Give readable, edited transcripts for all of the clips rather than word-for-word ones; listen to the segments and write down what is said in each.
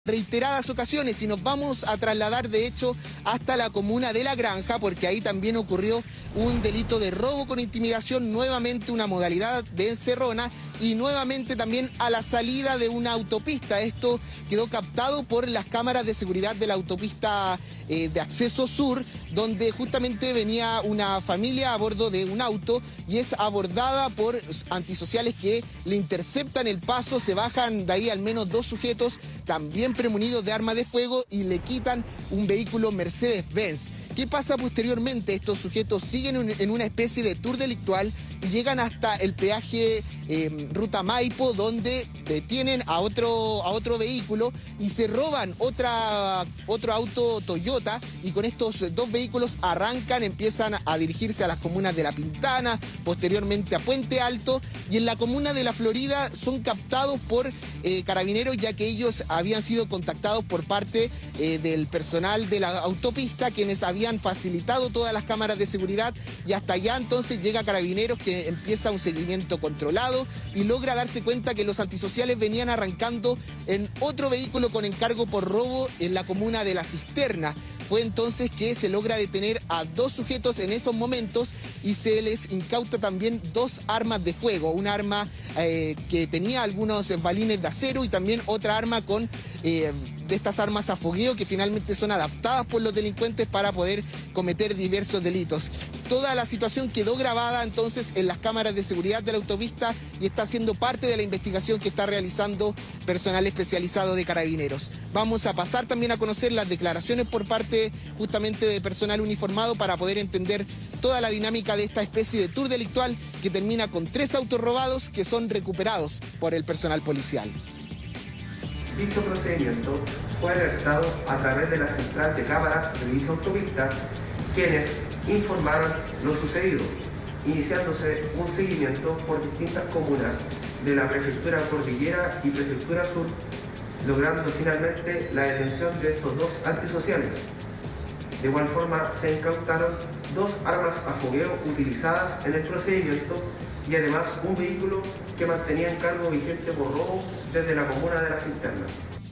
Reiteradas ocasiones y nos vamos a trasladar de hecho hasta la comuna de La Granja porque ahí también ocurrió un delito de robo con intimidación, nuevamente una modalidad de encerrona y nuevamente también a la salida de una autopista. Esto quedó captado por las cámaras de seguridad de la autopista de acceso sur, donde justamente venía una familia a bordo de un auto y es abordada por antisociales que le interceptan el paso, se bajan de ahí al menos dos sujetos, también premunidos de arma de fuego, y le quitan un vehículo Mercedes-Benz. ¿Qué pasa posteriormente? Estos sujetos siguen en una especie de tour delictual y llegan hasta el peaje Ruta Maipo, donde detienen a otro vehículo y se roban otro auto Toyota, y con estos dos vehículos arrancan, empiezan a dirigirse a las comunas de La Pintana, posteriormente a Puente Alto, y en la comuna de La Florida son captados por carabineros, ya que ellos habían sido contactados por parte del personal de la autopista, quienes habían facilitado todas las cámaras de seguridad, y hasta allá entonces llega Carabineros, que empieza un seguimiento controlado y logra darse cuenta que los antisociales venían arrancando en otro vehículo con encargo por robo en la comuna de La Cisterna. Fue entonces que se logra detener a dos sujetos en esos momentos y se les incauta también dos armas de fuego, una arma que tenía algunos balines de acero y también otra arma con de estas armas a fogueo que finalmente son adaptadas por los delincuentes para poder cometer diversos delitos. Toda la situación quedó grabada entonces en las cámaras de seguridad de la autopista y está siendo parte de la investigación que está realizando personal especializado de Carabineros. Vamos a pasar también a conocer las declaraciones por parte justamente de personal uniformado para poder entender toda la dinámica de esta especie de tour delictual que termina con 3 autos robados que son recuperados por el personal policial. Dicho procedimiento fue alertado a través de la central de cámaras de dicha autopista, quienes informaron lo sucedido, iniciándose un seguimiento por distintas comunas de la Prefectura Cordillera y Prefectura Sur, logrando finalmente la detención de estos dos antisociales. De igual forma se incautaron 2 armas a fogueo utilizadas en el procedimiento y además un vehículo que mantenía encargo vigente por robo desde la comuna de La Cisterna.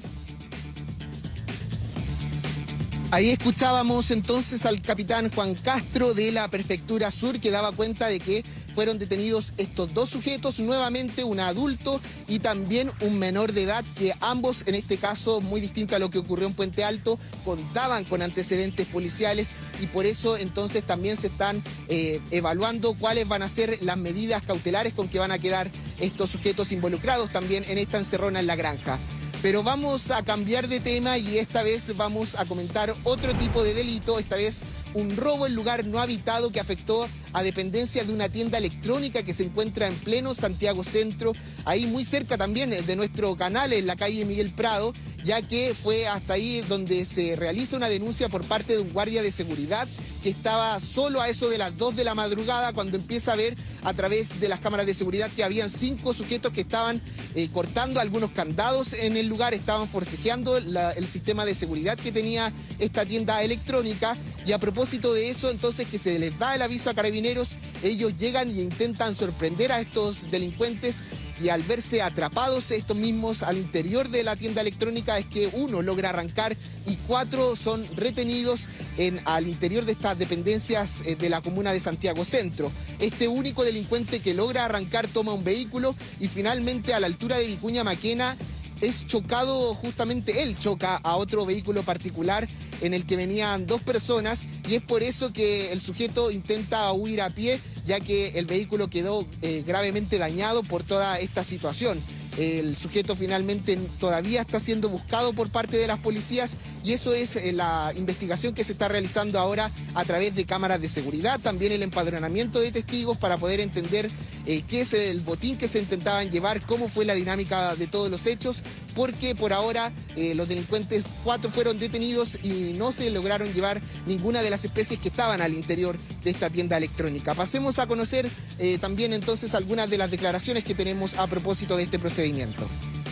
Ahí escuchábamos entonces al capitán Juan Castro de la Prefectura Sur, que daba cuenta de que fueron detenidos estos dos sujetos, nuevamente un adulto y también un menor de edad, que ambos, en este caso muy distinto a lo que ocurrió en Puente Alto, contaban con antecedentes policiales, y por eso entonces también se están evaluando cuáles van a ser las medidas cautelares con que van a quedar estos sujetos involucrados también en esta encerrona en La Granja. Pero vamos a cambiar de tema y esta vez vamos a comentar otro tipo de delito, esta vez un robo en lugar no habitado que afectó a dependencias de una tienda electrónica que se encuentra en pleno Santiago Centro, ahí muy cerca también de nuestro canal, en la calle Miguel Prado, ya que fue hasta ahí donde se realiza una denuncia por parte de un guardia de seguridad que estaba solo a eso de las 2 de la madrugada cuando empieza a ver a través de las cámaras de seguridad que habían 5 sujetos que estaban cortando algunos candados en el lugar, estaban forcejeando el sistema de seguridad que tenía esta tienda electrónica. Y a propósito de eso, entonces, que se les da el aviso a Carabineros, ellos llegan y intentan sorprender a estos delincuentes, y al verse atrapados estos mismos al interior de la tienda electrónica es que uno logra arrancar y 4 son retenidos al interior de estas dependencias de la comuna de Santiago Centro. Este único delincuente que logra arrancar toma un vehículo y finalmente a la altura de Vicuña Maquena es chocado, justamente él choca a otro vehículo particular en el que venían 2 personas, y es por eso que el sujeto intenta huir a pie, ya que el vehículo quedó gravemente dañado por toda esta situación. El sujeto finalmente todavía está siendo buscado por parte de las policías, y eso es la investigación que se está realizando ahora a través de cámaras de seguridad, también el empadronamiento de testigos para poder entender qué es el botín que se intentaban llevar, cómo fue la dinámica de todos los hechos, porque por ahora los delincuentes 4 fueron detenidos y no se lograron llevar ninguna de las especies que estaban al interior de esta tienda electrónica. Pasemos a conocer también entonces algunas de las declaraciones que tenemos a propósito de este procedimiento.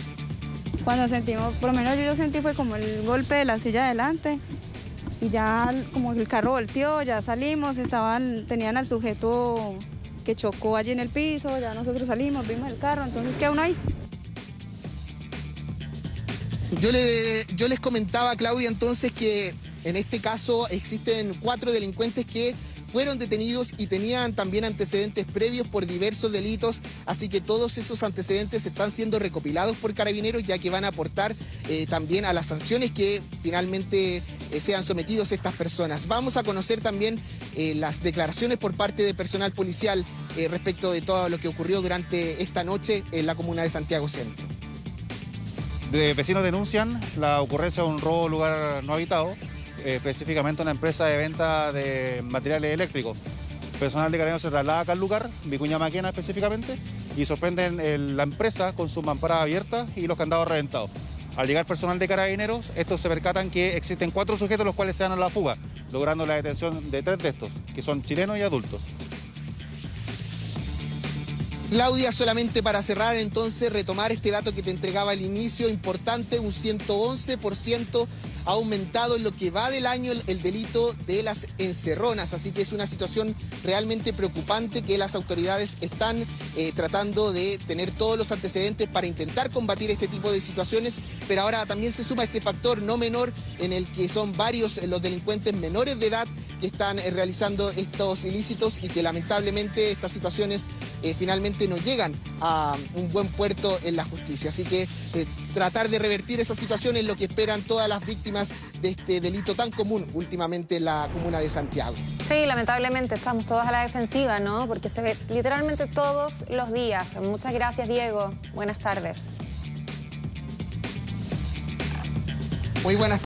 Cuando sentimos, por lo menos yo lo sentí, fue como el golpe de la silla adelante y ya como el carro volteó, ya salimos, tenían al sujeto que chocó allí en el piso, ya nosotros salimos, vimos el carro, entonces queda uno ahí. Yo les comentaba, Claudia, entonces que en este caso existen 4 delincuentes que fueron detenidos y tenían también antecedentes previos por diversos delitos, así que todos esos antecedentes están siendo recopilados por Carabineros, ya que van a aportar también a las sanciones que finalmente sean sometidos estas personas. Vamos a conocer también las declaraciones por parte de personal policial respecto de todo lo que ocurrió durante esta noche en la comuna de Santiago Centro. Vecinos denuncian la ocurrencia de un robo en lugar no habitado, específicamente una empresa de venta de materiales eléctricos. Personal de Carabineros se traslada acá al lugar, Vicuña Maquena específicamente, y sorprenden la empresa con sus mamparas abiertas y los candados reventados. Al llegar personal de Carabineros, estos se percatan que existen 4 sujetos los cuales se dan a la fuga, logrando la detención de 3 de estos, que son chilenos y adultos. Claudia, solamente para cerrar, entonces, retomar este dato que te entregaba al inicio, importante, un 111% ha aumentado en lo que va del año el delito de las encerronas, así que es una situación realmente preocupante que las autoridades están tratando de tener todos los antecedentes para intentar combatir este tipo de situaciones, pero ahora también se suma este factor no menor en el que son varios los delincuentes menores de edad que están realizando estos ilícitos y que lamentablemente estas situaciones finalmente no llegan a un buen puerto en la justicia. Así que tratar de revertir esa situación es lo que esperan todas las víctimas de este delito tan común últimamente en la comuna de Santiago. Sí, lamentablemente estamos todos a la defensiva, ¿no? Porque se ve literalmente todos los días. Muchas gracias, Diego. Buenas tardes. Muy buenas tardes.